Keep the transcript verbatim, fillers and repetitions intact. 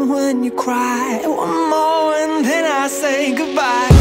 when you cry. One more and then I say goodbye.